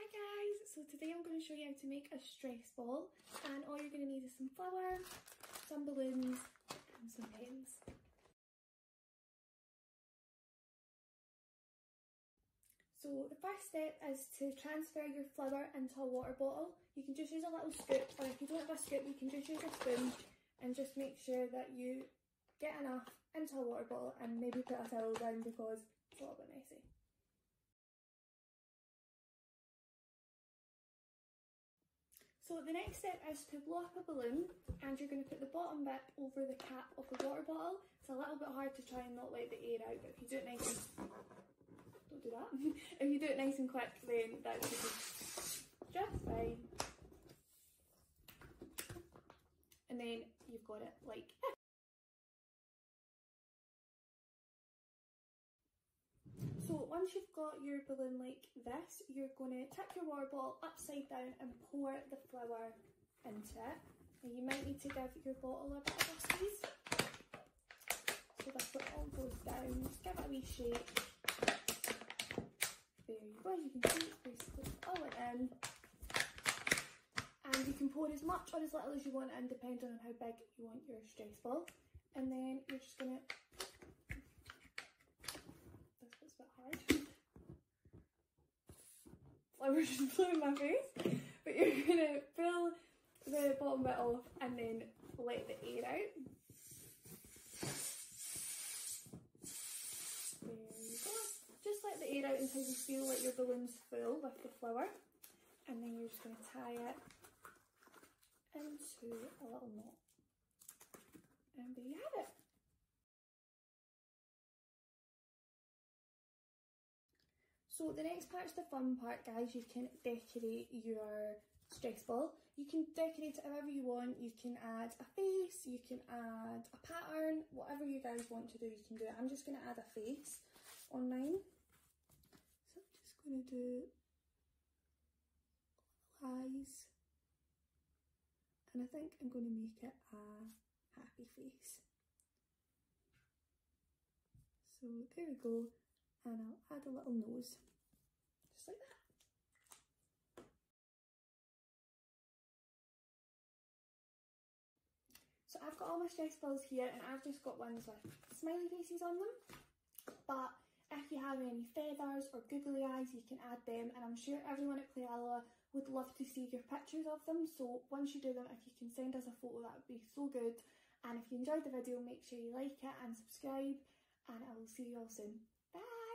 Hi guys, so today I'm going to show you how to make a stress ball, and all you're going to need is some flour, some balloons and some pens. So the first step is to transfer your flour into a water bottle. You can just use a little scoop, or if you don't have a scoop you can just use a spoon, and just make sure that you get enough into a water bottle and maybe put a towel down because it's a little bit messy. So the next step is to blow up a balloon, and you're going to put the bottom bit over the cap of the water bottle. It's a little bit hard to try and not let the air out, but if you do it nice and... don't do that. If you do it nice and quick, then that should be just fine. And then you've got it like this. So once you've got your balloon like this, you're going to tip your water bottle upside down and pour the flour into it. And you might need to give your bottle a bit of a squeeze, so that it all goes down. Just give it a wee shake. There you go, you can see it basically all went in. And you can pour as much or as little as you want in, depending on how big you want your stress ball. And then you're just going to... It's a bit hard. Flour just flew in my face. But you're going to fill the bottom bit off and then let the air out. There you go. Just let the air out until you feel like your balloon's full with the flour. And then you're just going to tie it into a little knot. And there you have it. So the next part's the fun part, guys. You can decorate your stress ball. You can decorate it however you want. You can add a face, you can add a pattern, whatever you guys want to do, you can do it. I'm just going to add a face on mine. So I'm just going to do eyes. And I think I'm going to make it a happy face. So there we go. And I'll add a little nose, just like that. So I've got all my stress balls here, and I've just got ones with smiley faces on them. But if you have any feathers or googly eyes, you can add them, and I'm sure everyone at Alloa would love to see your pictures of them. So once you do them, if you can send us a photo, that would be so good. And if you enjoyed the video, make sure you like it and subscribe, and I will see you all soon. Bye!